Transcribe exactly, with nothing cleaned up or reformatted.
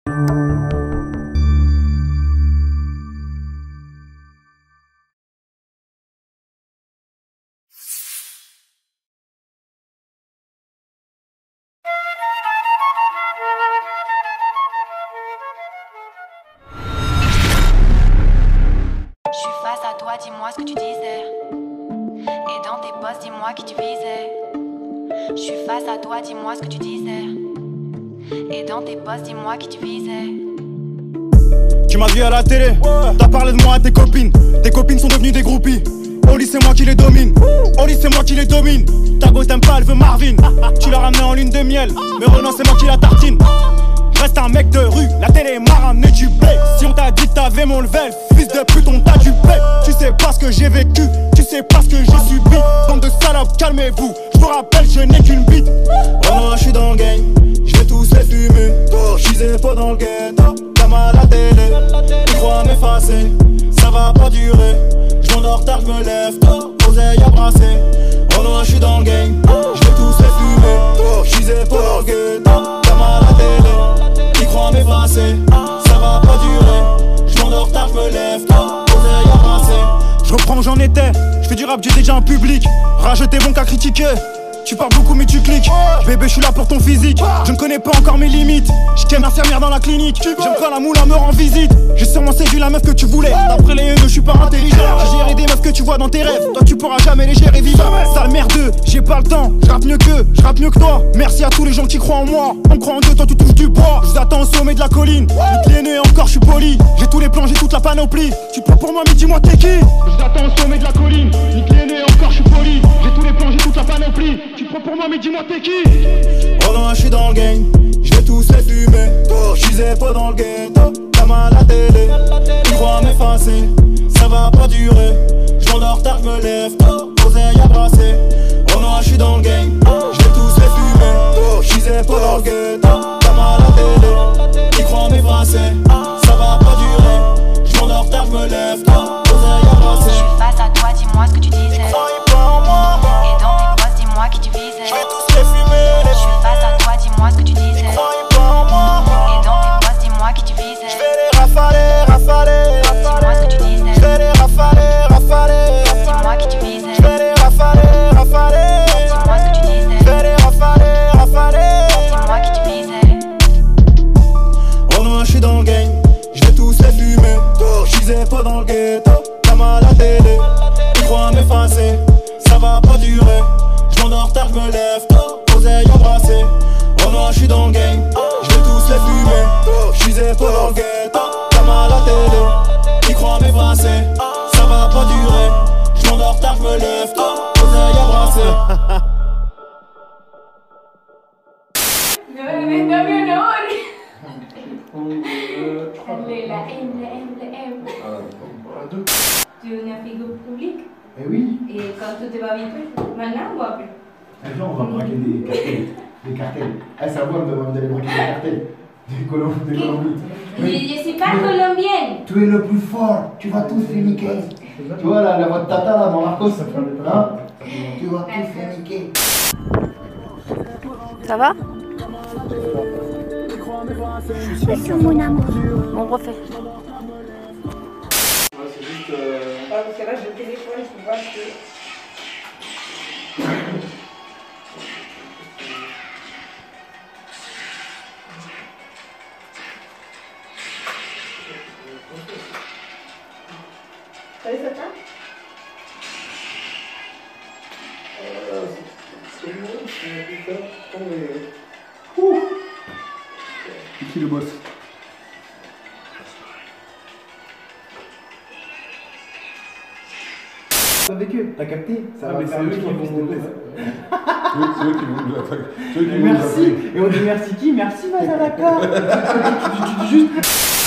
Dis-moi ce que tu disais. Et dans tes posts, dis-moi qui tu visais. Je suis face à toi, dis-moi ce que tu disais. Et dans tes posts, dis-moi qui tu visais. Tu m'as vu à la télé, t'as parlé de moi à tes copines. Tes copines sont devenues des groupies. Au lit c'est moi qui les domine. Au lit c'est moi qui les domine. Ta go t'aime pas, elle veut Marvin. Tu l'as ramené en lune de miel. Mais Renan c'est moi qui la tartine. Reste un mec de rue, la télé m'a ramené du blé. Si on t'a dit que t'avais mon level, fils de pute on t'a du blé. Tu sais pas ce que j'ai vécu, tu sais pas ce que j'ai subi. Bande de salopes, calmez-vous, je vous rappelle je n'ai qu'une bite. Oh non je suis dans le game, je vais tous les fumer. Je disais pas dans le ghetto, comme à la télé. Tu crois m'effacer, ça va pas durer. Je m'endors tard, je me lève tôt, oseille à brasser. Oh non je suis dans le game, je vais tous les fumer. Je disais pas dans le ghetto, comme à la télé. Tu crois m'effacer, ça va pas durer. Je m'endors tard, je me lève tôt, oseille à brasser. Je reprends où j'en étais, je fais du rap, j'ai déjà un public. Rajeter bon qu'à critiquer. Tu parles beaucoup mais tu cliques. Bébé je suis là pour ton physique. Je ne connais pas encore mes limites. Je t'aime infirmière dans la clinique. J'aime quand la moule me rend visite. J'ai sûrement séduit la meuf que tu voulais. D'après les haineux je suis pas intelligent. J'ai géré des meufs que tu vois dans tes rêves. Toi tu pourras jamais les gérer vivant. Sale merdeux, j'ai pas le temps. Je rappe mieux qu'eux, je rappe mieux que toi. Merci à tous les gens qui croient en moi. On croit en Dieu, toi tu touches du bois. Je vous attends au sommet de la colline. Nique les nez encore je suis poli. J'ai tous les plans, j'ai toute la panoplie. Tu te prends pour moi mais dis-moi t'es qui? Je vous attends au sommet de la colline. Nique les nez encore je suis poli. J'ai tous les plans, j'ai toute la panoplie. Tu te prends pour moi mais dis-moi t'es qui? Oh non je suis dans le game, je vais tous les fumer. Je disais pas dans le ghetto, comme à la télé. Tu crois m'effacer, ça va pas durer. Je m'endors tard, je me lève tôt, oseille à brasser. Oh non je suis dans le game, je vais tous les fumer. Je disais pas dans le ghetto, comme à la télé. Tu crois m'effacer, ça va pas durer. Je m'endors tard, je me lève tôt, oseille à brasser. Je suis face à toi, dis-moi ce que tu disais. Et dans tes posts, dis-moi qui tu visais. Je vais tous les fumer. Je suis face à toi, dis-moi ce que tu disais. Et dans tes posts, dis-moi qui tu visais. Je vais les rafaler, rafaler. Dis-moi ce que tu disais. Je vais les rafaler, rafaler. Dis-moi qui tu visais. Je vais les rafaler, rafaler. Dis-moi ce que tu disais. Je vais les rafaler, rafaler. Dis-moi qui tu visais. Oh non je suis dans le game, je vais tous les fumer. Je disais pas dans le ghetto, comme à la télé. Tu crois m'effacer, ça va pas durer. Je m'endors tard, je me lève tôt, oseille à brasser. Oh non je suis dans le game, je vais tous les fumer. Je disais pas dans le ghetto, comme à la télé. Tu crois m'effacer, ça va pas durer. Je m'endors tard, je me lève tôt, oseille à brasser. La M, la M, la M. Tu es une figure publique? Eh oui. Et quand tout est pas habitué, maintenant ou après? Eh bien, on va braquer des cartels. Des cartels. Eh, ça va, vous allez braquer des cartels. Des Colombiens. Des Colombiens. Je ne suis pas colombienne. Tu es le plus fort. Tu vas tous les niquer. Tu vois, là, la voix de tata, là, mon Marcos. Hein? Tu vas tous les niquer. Ça va? C'est mon amour. On refait. C'est juste. Euh... Ah, parce que là, je téléphone, je vois que. Salut, ça va? Euh, c'est bon, c'est bon, mais. Ouh! C'est qui le boss? Avec eux, t'as capté? Ça Ah, va mais faire c'est un eux petit qui peu vont plus de nous place. C'est eux qui vont nous attaquer. C'est eux qui vont nous Merci! attaquer. Et on dit merci qui? Merci Mazalaka! Tu dis juste.